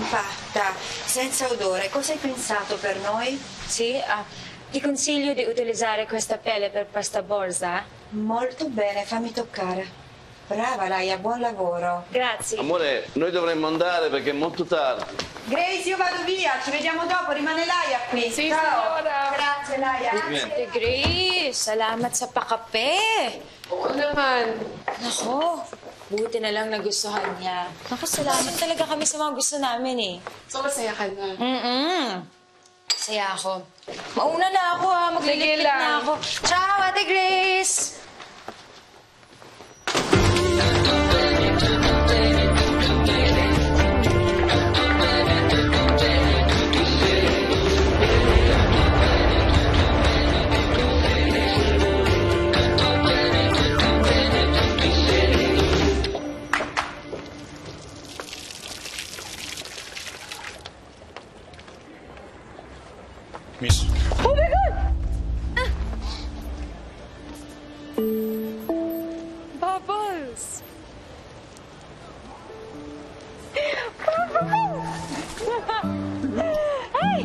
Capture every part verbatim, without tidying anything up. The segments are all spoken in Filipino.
compatta, senza odore. Cosa hai pensato per noi? Sì, ah, ti consiglio di utilizzare questa pelle per pasta borsa. Molto bene, fammi toccare. Brava Laia, buon lavoro. Grazie. Amore, noi dovremmo andare perché è molto tardi. Grace, io vado via, ci vediamo dopo, rimane Laia qui. Sì, ciao. signora. Grazie Laia. Grazie, Grace. Salamat sa pakape. Oo naman. Nako, buti na lang nagustuhan niya. Naku, salamat talaga kami sa mga gusto namin eh. So, masaya ka na. Mm-mm. Saya ako. Mauna na ako ha, maglilipit Sige lang. na ako. Ciao, Ate Grace! Miss. Oh my God! Ah. Bubbles! Bubbles! Ay!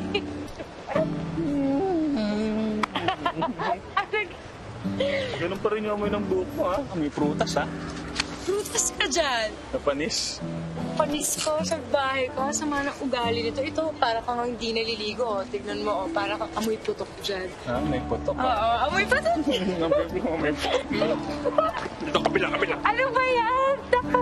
Ganun pa rin yung amoy ng buhok mo, ha? Amoy prutas, ha? Prutas ka dyan! Napanis. Panis ko sa bahay ko, sama ng ugali nito. Ito, para kang hindi naliligo. Tignan mo, oh, para kang amoy putok dyan. Ha? May putok Oo, ka. amoy putok. Amoy putok. Dito, kabila, kabila. Ano ba yan?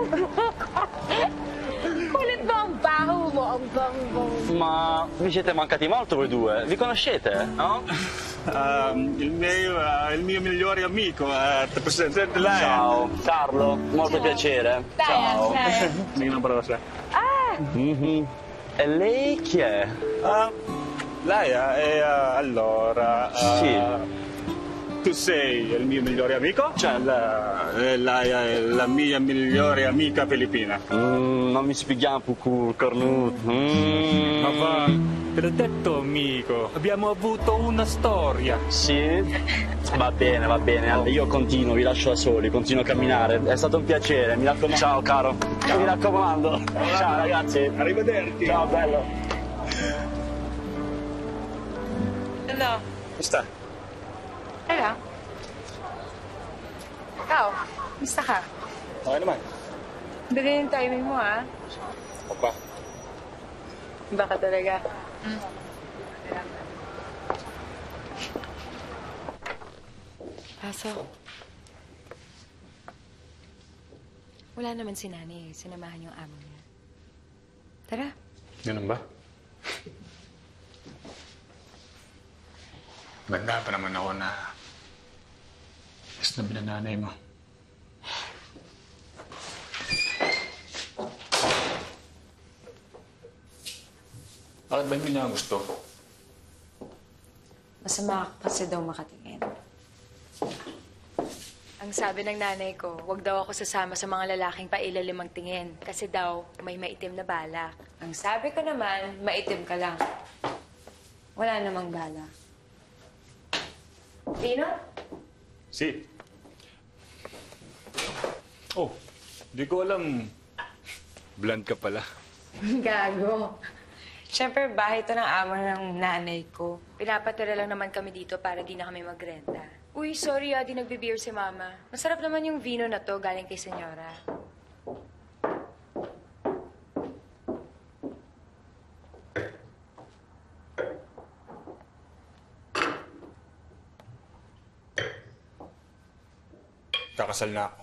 Kulit ba ang baho mo? Ang bang-bang. Ma vi siete mancati molto voi due? Vi conoscete, no? Um, il, mio, uh, il mio migliore amico, uh, Presidente Laia. Ciao, Carlo, molto piacere. Ciao. Nina Brosa. Ah! Mhm. E lei chi è? Uh, Laia è, uh, allora... Uh, Sì. Tu sei il mio migliore amico? Cioè, la, eh, Laia è la mia migliore amica filippina. Mm, non mi spieghiamo poco, cornuto. Mm. Ma va, te l'ho detto amico, abbiamo avuto una storia. Sì? Va bene, va bene. Allora, io continuo, vi lascio da soli, continuo a camminare. È stato un piacere, mi raccomando. Ciao, caro. Ciao. Mi raccomando. Ciao, ragazzi. Arrivederci. Ciao, bello. Ano? Basta. Tara. Ikaw, gusto ka? Okay naman. Dali yung timing mo, ha? Opa. Baka talaga. Mm. Pasok. Wala naman si Nani. Sinamahan yung amo niya. Tara. Ganun ba? Ganda pa naman ako na isnabi na nanay mo. Bakit ba hindi niya gusto? Masama ka kasi daw makatingin. Ang sabi ng nanay ko, wag daw ako sasama sa mga lalaking pailalim ang tingin. Kasi daw, may maitim na bala. Ang sabi ko naman, maitim ka lang. Wala namang bala. Pino? Si. Oh, di ko alam. Blunt ka pala. Gago. Siyempre, bahay ito ng amo ng nanay ko. Pinapatira lang naman kami dito para di na kami magrenta. Uy, sorry ah, di nagbe-beer si Mama. Masarap naman yung vino na to galing kay Senyora. Kakasal na ako.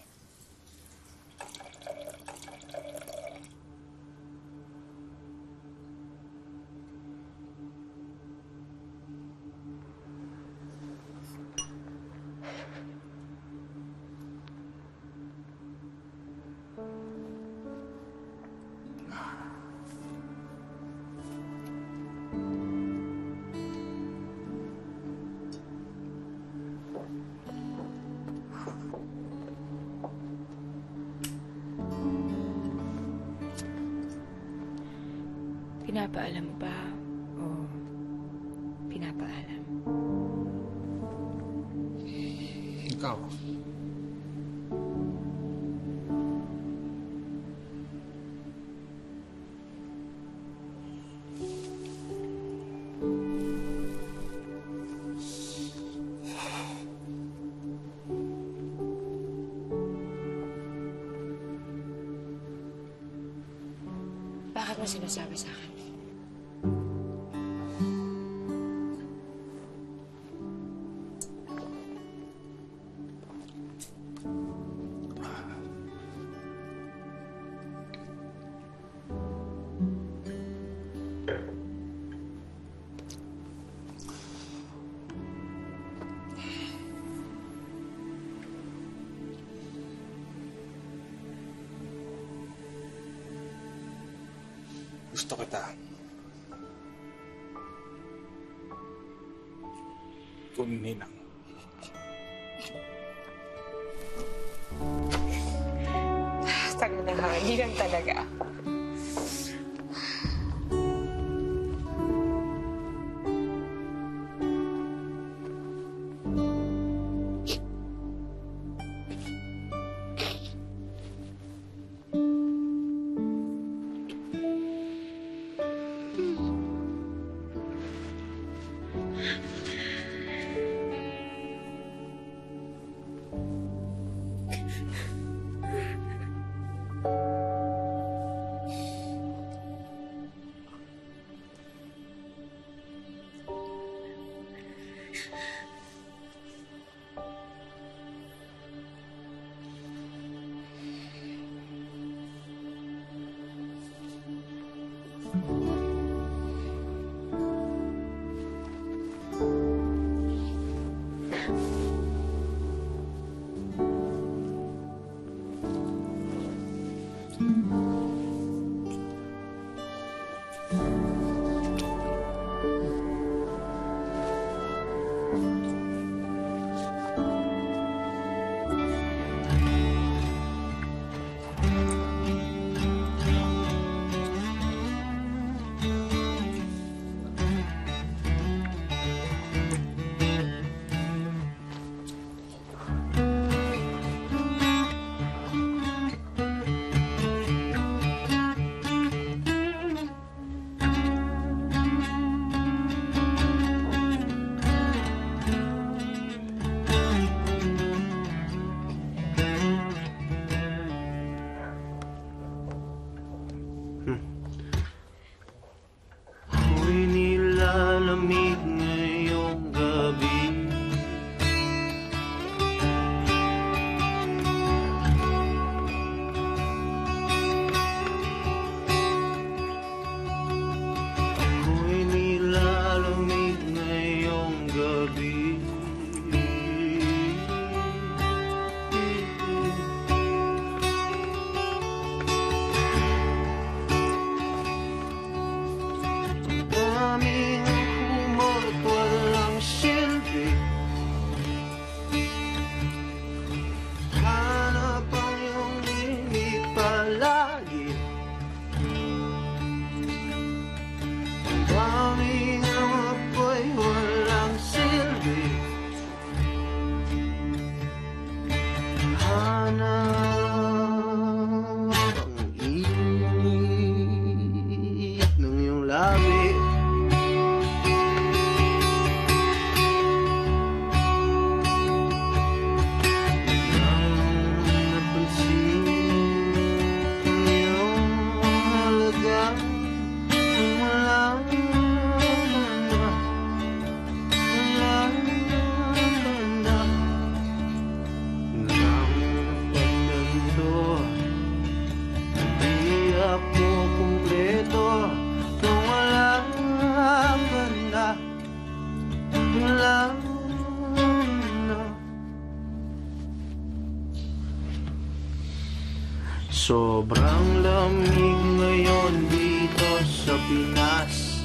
Pinapaalam mo ba o pinapaalam? Ikaw? sinasabi sa akin. Gusto kita. Kung ninang. Tagal na hangin lang talaga. Ako'y nilalamig ngayong gabi. Ako'y nilalamig ngayong gabi. Daming kumot, walang silbi. Hanap ang iyong limit palagi. Daming apoy, walang silbi. Hanap ang init ng iyong labi. Sobrang lamig ngayon dito sa Pinas.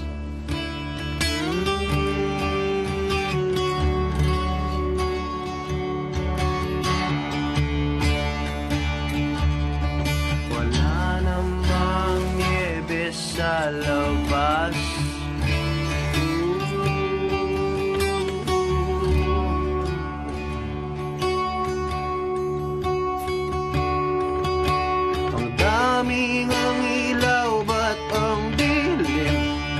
Wala namang niebe sa labas. Daming ang ilaw, ba't ang dilim?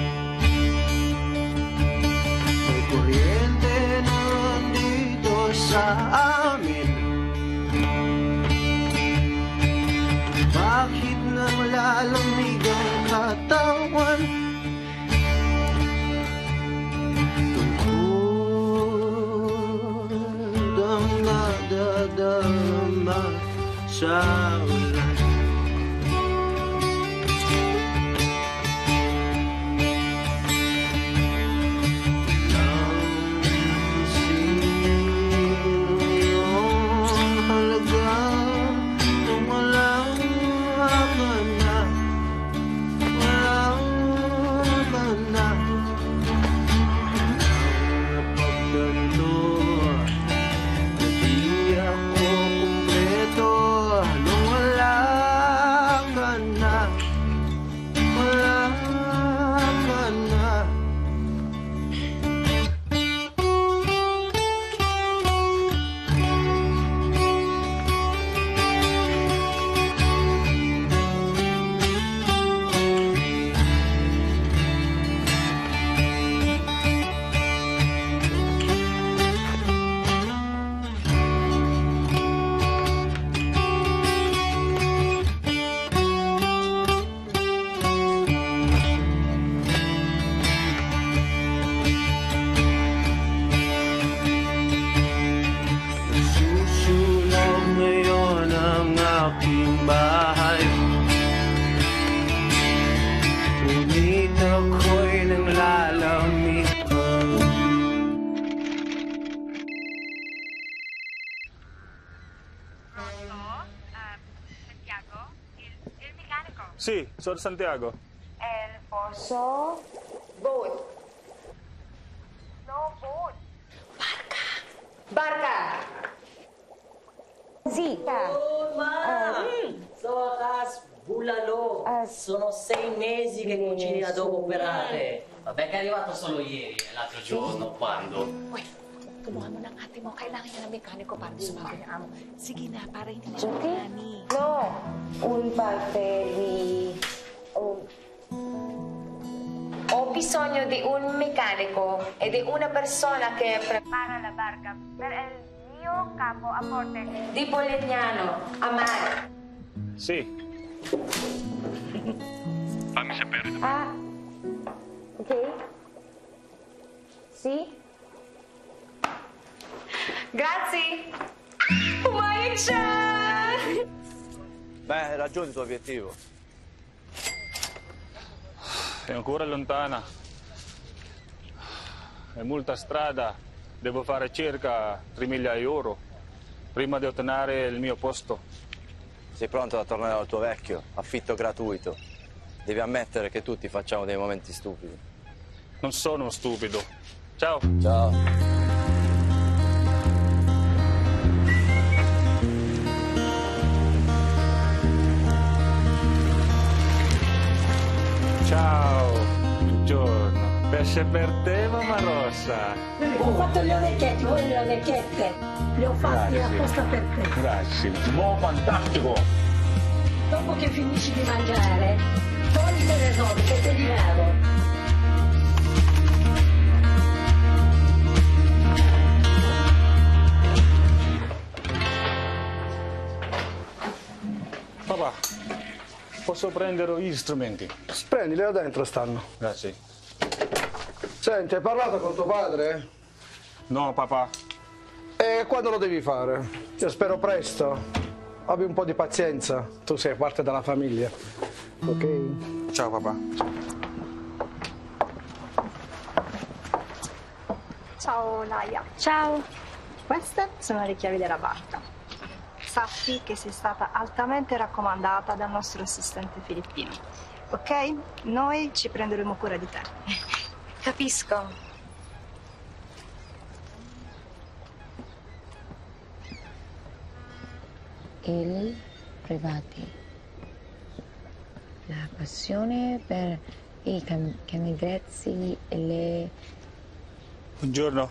May kuryente naman dito sa amin. Bakit nang lalamig ang katawan? sa ulan. Sì, sono Santiago. El Pozo Boat. No boat. Barca. Barca. Zita. Oh, ma! Sa wakas, bulalo. Sono sei mesi che cucini la dopo operare. Vabbè che è arrivato solo ieri, l'altro giorno, quando? Uy, kumuha mo ng ate mo. Kailangan niya ng mekaniko para sumagot niya amo. Sige na, para hindi na siya magani. No, un parte di... Oh. Ho bisogno di un meccanico e di una persona che prepara la barca per il mio capo a bordo di Polignano, a mare. Sì. Fammi sapere. Ah, ok. Sì? Grazie. Pumayag siya! Beh, hai raggiunto il tuo obiettivo. È ancora lontana. È molta strada. Devo fare circa tremila euro prima di ottenere il mio posto. Sei pronto a tornare al tuo vecchio? Affitto gratuito. Devi ammettere che tutti facciamo dei momenti stupidi. Non sono stupido. Ciao. Ciao. Ciao, buongiorno. Pesce per te, mamma rossa. Ho fatto le orecchiette, vuoi le orecchiette? Le ho fatte apposta per te. Grazie. Buon fantastico. Dopo che finisci di mangiare, togli le robe che te li lavo. Papà, posso prendere gli strumenti? Prendili, là dentro stanno. Grazie. Senti, hai parlato con tuo padre? No, papà. E quando lo devi fare? Io spero presto. Abbi un po' di pazienza. Tu sei parte della famiglia. Ok? Ciao, papà. Ciao, Laia. Ciao. Queste sono le chiavi della barca. Sappi che sei stata altamente raccomandata dal nostro assistente filippino. Ok? Noi ci prenderemo cura di te. Capisco. Il privati. La passione per i cam camigrezzi e le... Buongiorno.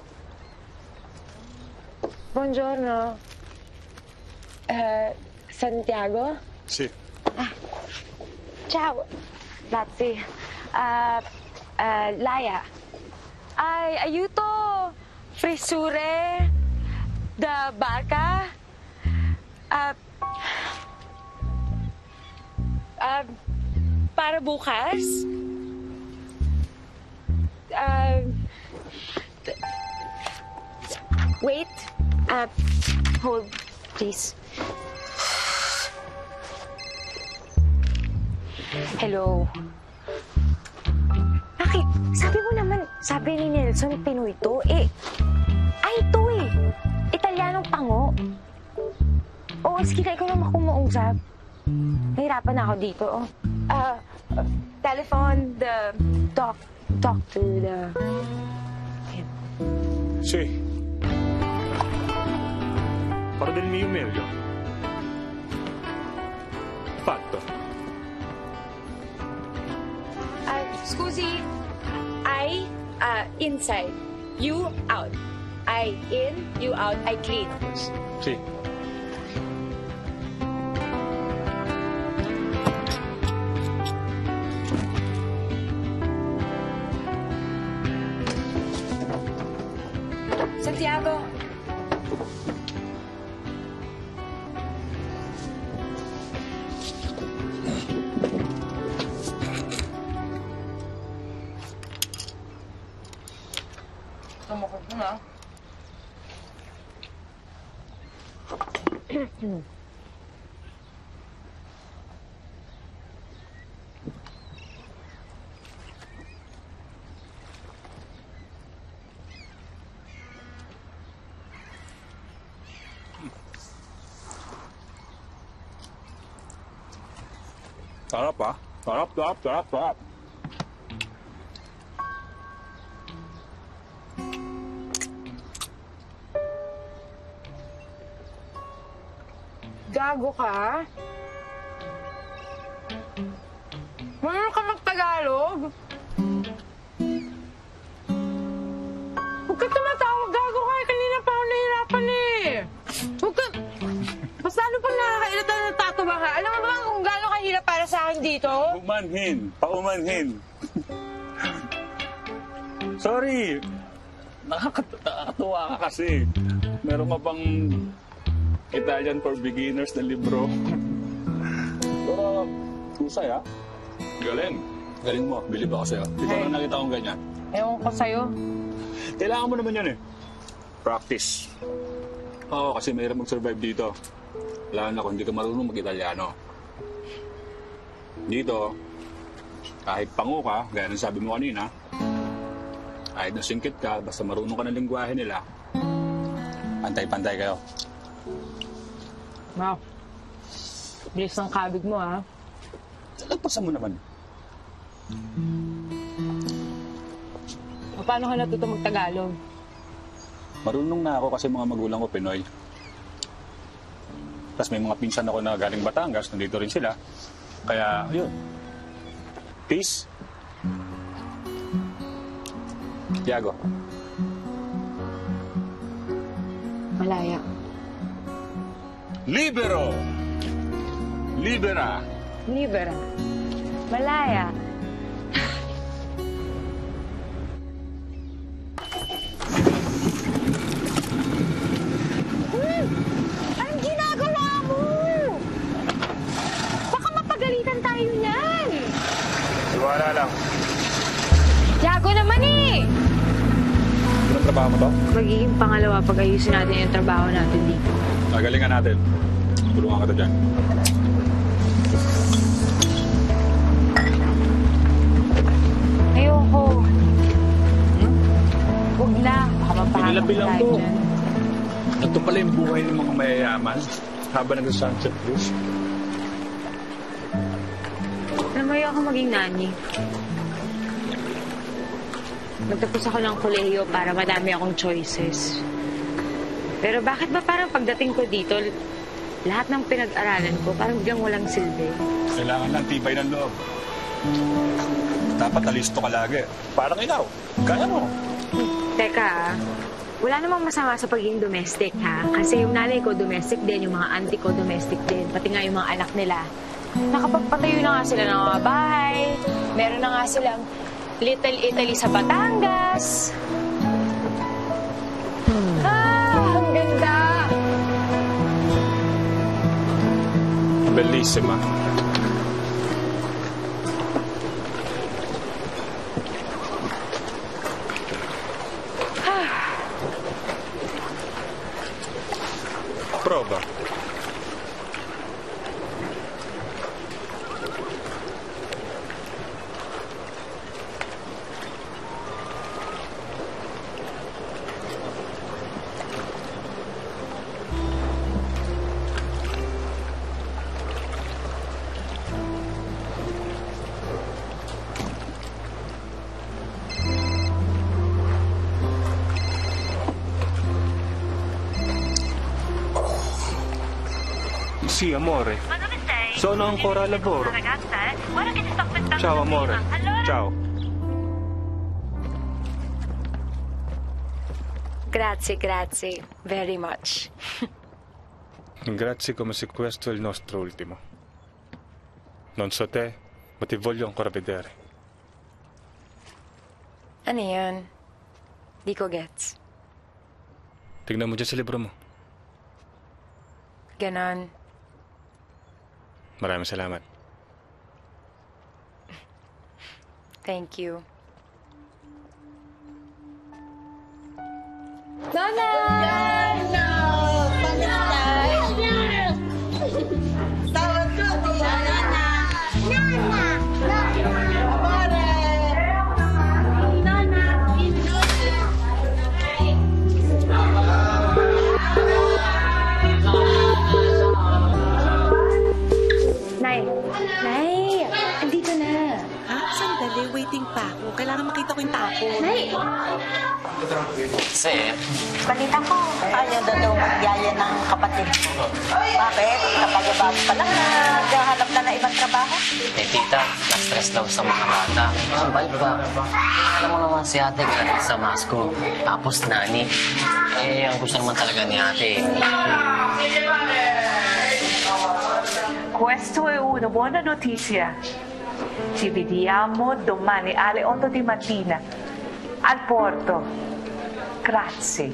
Buongiorno. Uh, Santiago? Sì. Ah. Ciao. Grazie. Uh, uh, Laia. Ai, aiuto frisure da barca. Uh, uh, para bukas. Uh, wait. Uh, hold, please. Hello. Bakit? Sabi mo naman, sabi ni Nelson, Pinoy to. Eh, ay to eh. Italianong pango. Oo, sige na, ikaw naman kumuusap. Nahirapan na ako dito, oh. Uh, uh, telephone, the... Talk, talk to the... Sì. Parlo del mio meglio. Fatto. Uh, scusi, I, uh, inside. You, out. I, in. You, out. I, clean. Sì. Santiago. Tumakot mo na. Sarap ah. Sarap, sarap, sarap, sarap. Gago ka? Mayroon ka mag-Tagalog? Huwag ka tumatawag, gago ka. Kanina pa ako nahihirapan eh. Huwag ka... Mas lalo pang nakakailata na tatuwa ka. Alam mo ba kung gaano kahirap para sa akin dito? Paumanhin. Paumanhin. Sorry. Nakakat- nakakatuwa ka kasi. Meron ka pang Italian for beginners na libro. Pero, husay ah. Galing. Galing mo. Bilib ako sa'yo. Dito Hey. na nakita kong ganyan. Ewan ko sa'yo. Kailangan mo naman yan eh. Practice. Oo, kasi mahirap mag-survive dito. Lalo na kung hindi ka marunong mag-Italiano. Dito, kahit pango ka, gaya ng sabi mo kanina, kahit nasingkit ka, basta marunong ka ng lingwahe nila, pantay-pantay kayo. Wow. Bilis ng kabig mo, ha? Lagpasan mo naman. Paano ka natuto mag-Tagalog? Marunong na ako kasi mga magulang ko Pinoy. Tapos may mga pinsan ako na galing Batangas, nandito rin sila. Kaya, yun. Peace. Tiago. Malaya. Libero! Libera! Libera. Malaya. Hmm! Anong ginagawa mo? Baka mapagalitan tayo niyan. Iwala lang. Tiago naman eh! Anong trabaho mo to? Magiging pangalawa pag ayusin natin yung trabaho natin dito. Nagalingan natin. Tulungan ka to dyan. Ayoko. Huwag na. Baka mapahamak Pinilabi lang tayo to. dyan. Ito pala yung buhay ng mga mayayaman habang nag-sunset cruise. Alam mo, ayoko maging nani. Nagtapos ako ng kolehiyo para madami akong choices. Pero bakit ba parang pagdating ko dito, lahat ng pinag-aralan ko parang biglang walang silbi? Kailangan lang tibay ng loob. Dapat alisto ka lagi. Parang ikaw. Kaya mo. Teka, ah. Wala namang masama sa pagiging domestic, ha? Kasi yung nanay ko domestic din, yung mga auntie ko domestic din, pati nga yung mga anak nila. Nakapagpatayo na nga sila ng mga bahay. Meron na nga silang Little Italy sa Batangas. Ah, ang ganda! Bellissima. Prova. Sì, amore. Ma dove sei? Sono ancora al lavoro. Ragazza, eh? Guarda che ti sto aspettando. Ciao, da amore. prima. Allora... Ciao. Grazie, grazie. Very much. Grazie come se questo è il nostro ultimo. Non so te, ma ti voglio ancora vedere. Ano yun? Di ko gets. Tignan mo dyan sa libro mo. Ganon. Maraming salamat. Thank you. Nana! Nana! Tawag ko, Nana! Nana! Amore! Nana! Nay! Nay! Andito na. Ha? Sandali, waiting pa ako. Kailangan makita ko yung tapo. Nay! Sir? Balita ko, ayaw na daw magyaya ng kapatid mo. Bakit? Kapag-abang pa lang na naghahanap na ng ibang trabaho. Eh, tita, na-stress daw sa mga bata. Ang bait ba? Alam mo naman si ate galing sa Moscow. Tapos nani. Eh, ang gusto naman talaga ni ate. Questo è una buona notizia. Ci vediamo domani alle otto di mattina al porto. Grazie.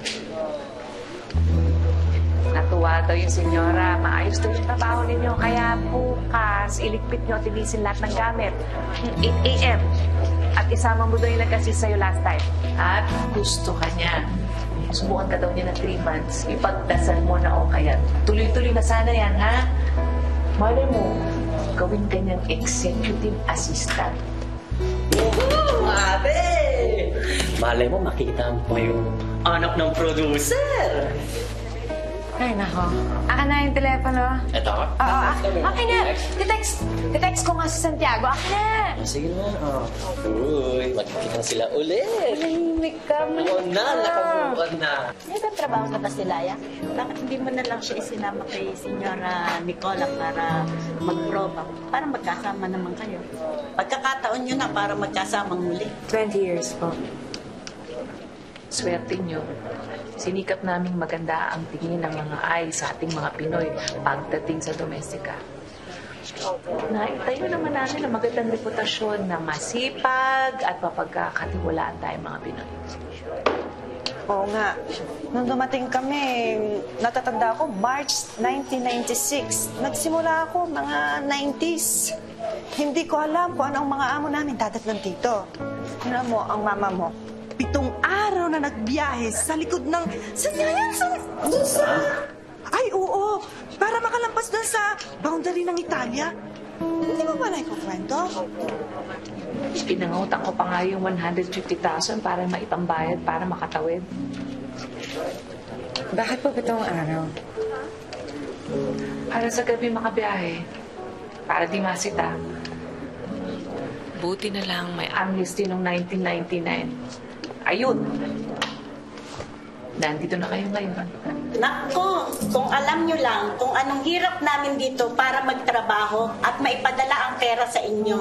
Natuwa daw yung senyora. Maayos daw yung trabaho ninyo. Kaya bukas, iligpit nyo at tilisin lahat ng gamit. eight a m At isama mo daw yung nag-assist sa'yo last time. At gusto ka niya. Subukan ka daw niya na three months. Ipagdasal mo na o kaya. Tuloy-tuloy na sana yan, ha? Malay mo, gawin ka niyang executive assistant. Woohoo! Ate! Malay mo, makikita mo pa yung anak ng producer. Ay, nako. Akin na yung telepono. Ito? Oo, akin. Akin na. Titext. Titext ko nga si Santiago. Akin na. Oh, sige na. Oh. Uy, magkikita sila ulit. Tahimik ka. Oo na, nakabukan na. May ibang trabaho na ba si Laya? Bakit hindi mo na lang siya isinama kay Senyora Nicola para magproba? Para magkasama naman kayo. Pagkakataon nyo na para magkasamang muli. twenty years po. Swerte nyo. Sinikap naming maganda ang tingin ng mga ay sa ating mga Pinoy pagdating sa domestika. Naitayo naman namin ang magandang reputasyon na masipag at mapagkakatiwalaan tayong mga Pinoy. Oo nga. Nung dumating kami, natatanda ako, March nineteen ninety-six. Nagsimula ako, mga nineties. Hindi ko alam kung anong mga amo namin dadatnan dito. Ano mo, ang mama mo, pitong araw na nagbiyahe sa likod ng... Saan nga yan? Saan? Doon sa... Ay, oo. Para makalampas doon sa boundary ng Italia. Hindi mo ba naikukwento? Pinangutang ko pa nga yung one hundred fifty thousand para maipambayad para makatawid. Bakit po pitong araw? Para sa gabi makabiyahe. Para di masita. Buti na lang may amnesty noong nineteen ninety-nine. Ayun! Nandito na kayo ngayon. Nako, kung alam nyo lang kung anong hirap namin dito para magtrabaho at maipadala ang pera sa inyo.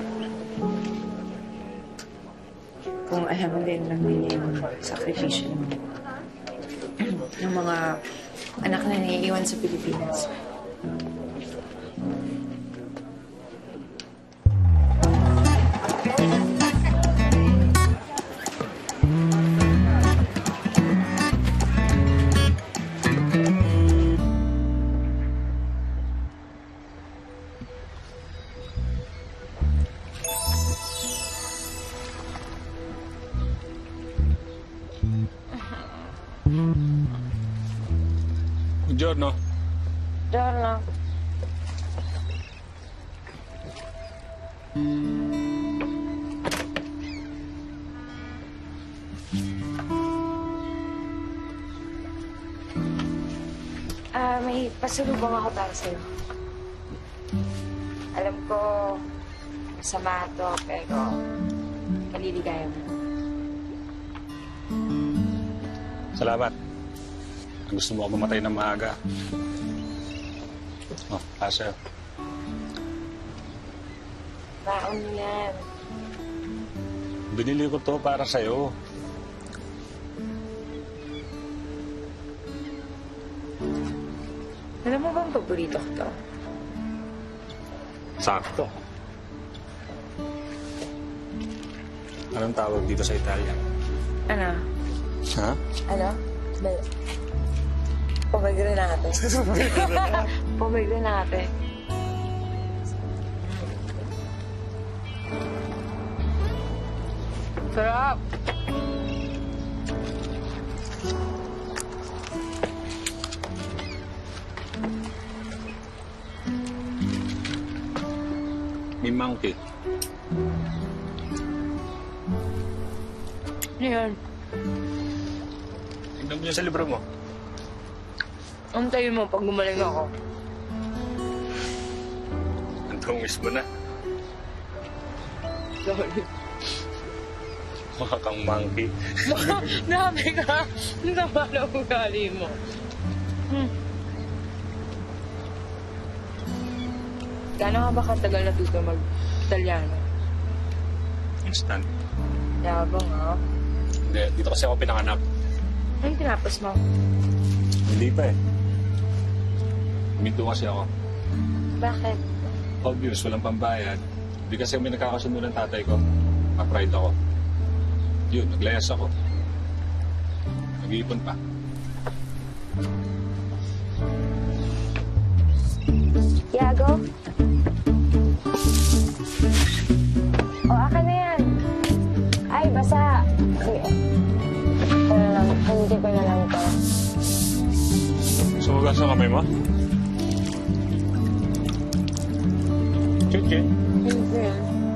Kung alam din lang din yung sakripisyo ng mga anak na naiiwan sa Pilipinas. Buongiorno. Buongiorno. Ah, may pasalubong ako para sa'yo. Alam ko, masama to, pero maliligaya mo. Salamat. Gusto mo ako mamatay ng maaga. Oh, asa. Baon mo yan. Binili ko to para sa'yo. Alam mo bang paborito ko to? Sakto. Anong tawag dito sa Italia? Ano? Ha? Ano? Bel... Pomegranate. Pomegranate. Sarap! May monkey. Ano yan? Tignan mo niya sa libro mo. Antayin mo pag gumaling ako. Ang tungis mo na. Sorry. Mukha kang monkey. Nabi ka! Ang tama na ugali mo. Hmm. Gano'n ka ba katagal natuto mag-Italiano? Instant. Yabang, ha? Hindi, dito kasi ako pinanganak. Ay, tinapos mo. Hindi pa eh. Huminto kasi ako. Bakit? Obvious, walang pambayad. Hindi kasi may nakakasundo ng tatay ko. Ma-pride ako. Yun, naglayas ako. Nag-iipon pa. Yago? O, akin na yan. Ay, basa. Sige. Ito na lang. Hindi ko na lang ito. Sumugas ang kamay mo? Chichi. Hindi.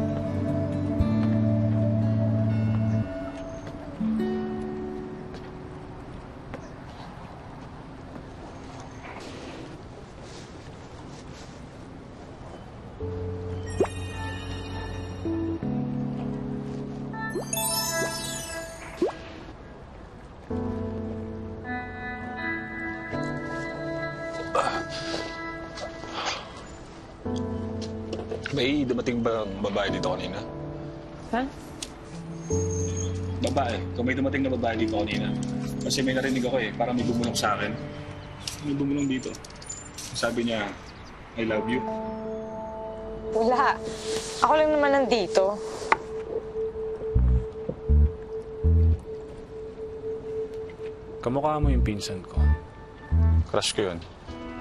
May dumating ba ang babae dito kanina? Ha? Babae. Kung may dumating na babae dito kanina. Kasi may narinig ako eh. Parang may bumulong sa akin. May bumulong dito. Sabi niya, I love you. Wala. Ako lang naman nandito. Kamukha mo yung pinsan ko. Crush ko yun.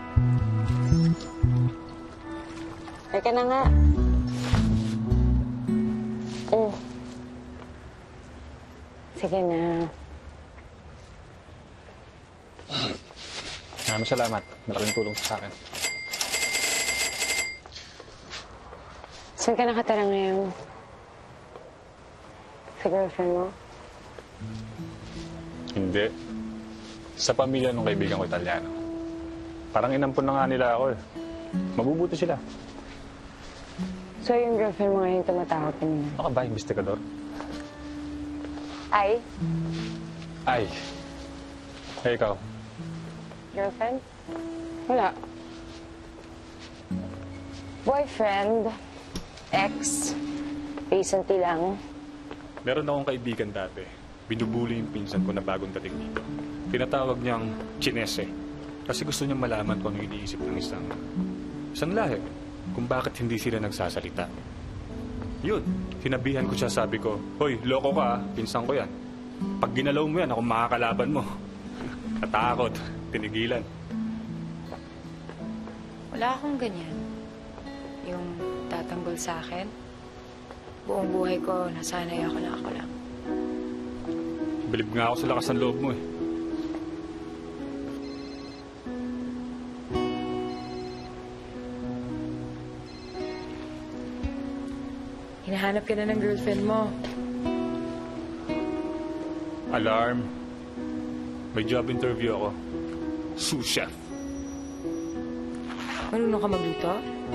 Teka na nga. Mm. Sige na. Maraming salamat. Malaking tulong sa akin. Saan ka nakatara ngayon? Sa girlfriend mo? Hindi. Sa pamilya ng kaibigan ko Italiano. Parang inampun na nga nila ako eh. Mabubuti sila. So yung girlfriend mo ngayon tumatawag ka nila? Ano ka ba, investigador? Ay? Ay. Hey, ikaw. Girlfriend? Wala. Boyfriend? Ex? Recently lang? Meron akong kaibigan dati. Binubuli yung pinsan ko na bagong dating dito. Tinatawag niyang Chinese. Kasi gusto niyang malaman kung ano yung iniisip ng isang... isang lahi. Kung bakit hindi sila nagsasalita. Yun, sinabihan ko siya, sabi ko, Hoy, loko ka, pinsan ko yan. Pag ginalaw mo yan, ako makakalaban mo. Natakot, tinigilan. Wala akong ganyan. Yung tatanggol sa akin. Buong buhay ko, nasanay ako na ako lang. Bilib nga ako sa lakas ng loob mo eh. Hinahanap ka na ng girlfriend mo. Alarm. May job interview ako. Sous chef. Marunong ka magluto?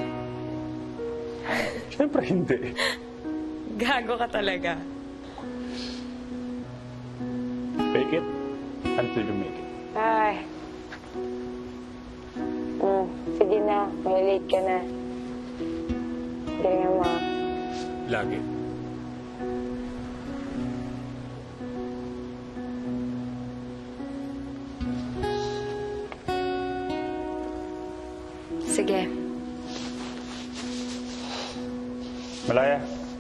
Siyempre hindi. Gago ka talaga. Fake it until you make it. Ay. Mm, Sige na, may late ka na. Galingan mo. Lagi. Sige. Malaya.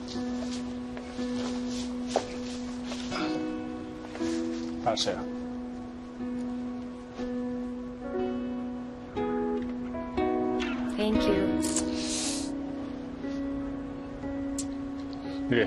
Para sa'yo. Thank you. Sige.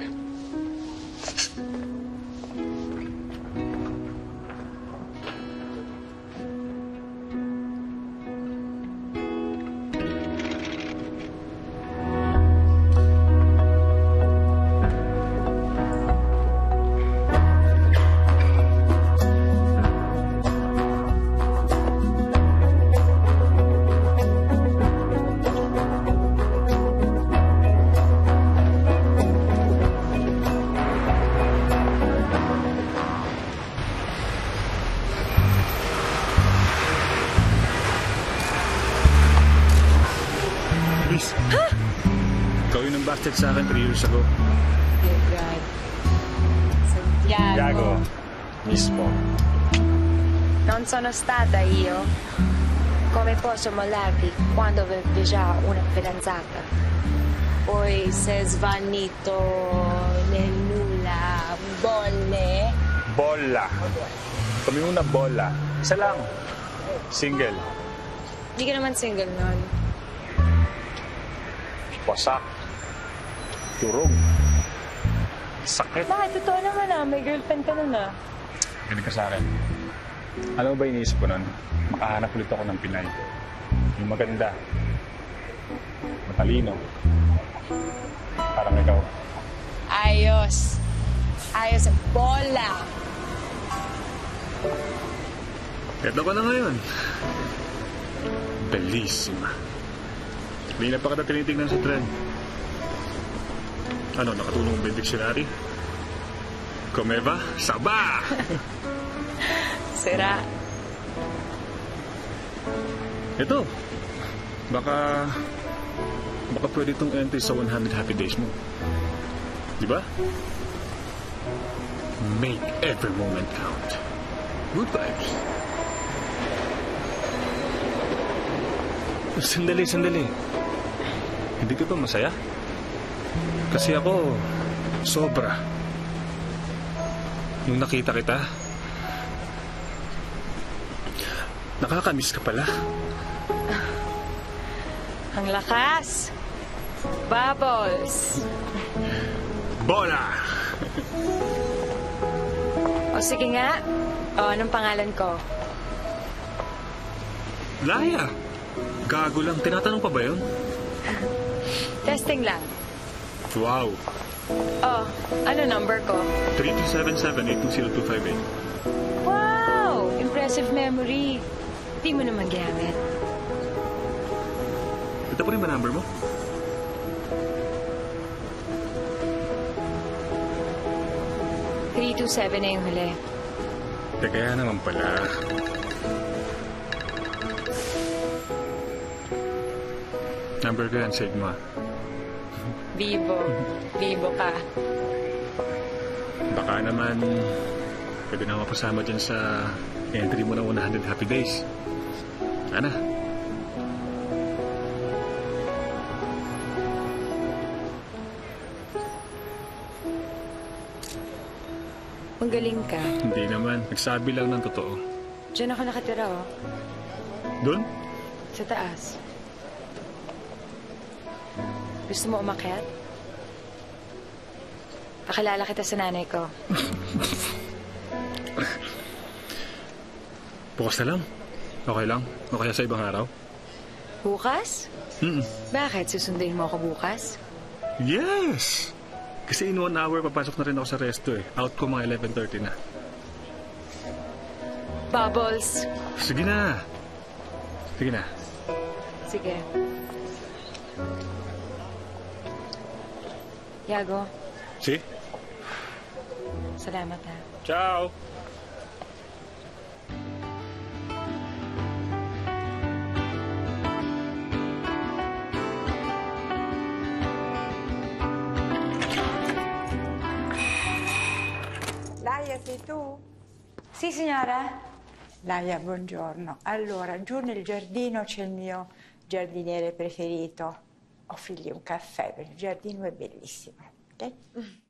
Miss. Ha? Ikaw yung nang-busted sa akin three years ago. Oh, God. Santiago. Gago. Mismo. Non sono stata io. Come posso mollarti quando avevi già una fidanzata? Poi sei svanito nel nulla. Bolle. Bola. Kami una bola. Isa lang. Single. Hindi ka naman single nun. Wasak. Turog. Sakit. Bakit? Totoo naman ah. May girlfriend ka nun ah. Galing ka sa akin. Alam mo ba iniisip ko nun? Makahanap ulit ako ng Pinay. Yung maganda. Matalino. Parang ikaw. Ayos. Ayos. Bola. Eto ka na ngayon. Bellissima. Hindi na pa kita tinitingnan sa trend. Ano, nakatulong ba yung dictionary? Comeva? Saba! Sira. Ito. Baka... Baka pwede itong entry sa one hundred happy days mo. Di ba? Make every moment count. Good vibes. Sandali, sandali. Hindi ka ba masaya? Kasi ako, sobra. Nung nakita kita, nakakamiss ka pala. Ang lakas. Bubbles. Bola! O sige nga. O, anong pangalan ko? Laya! Gago lang. Tinatanong pa ba yun? Testing lang. Wow. Oh, ano number ko? three two seven seven eight two zero two five eight. Wow! Impressive memory. Di mo naman ginamit. Ito pa rin ba number mo? three two seven na yung huli. Teka, kaya naman pala. Number ko yan, save mo. Bibo. Bibo ka. Baka naman, pwede na mapasama dyan sa entry mo ng one hundred happy days. Ana? Magaling ka. Hindi naman. Nagsabi lang ng totoo. Diyan ako nakatira, oh. Doon? Sa taas. Gusto mo umakyat? Pakilala kita sa nanay ko. Bukas na lang. Okay lang? O kaya sa ibang araw? Bukas? Mm-mm. Bakit? Susunduin mo ako bukas? Yes! Kasi in one hour, papasok na rin ako sa resto eh. Out ko mga eleven thirty na. Bubbles. Sige na. Sige na. Sige. Yago. Si? Salamat ha. Ciao! Sei tu? Sì, signora. Laia, buongiorno. Allora, giù nel giardino c'è il mio giardiniere preferito. Offrigli un caffè, perché il giardino è bellissimo, ok?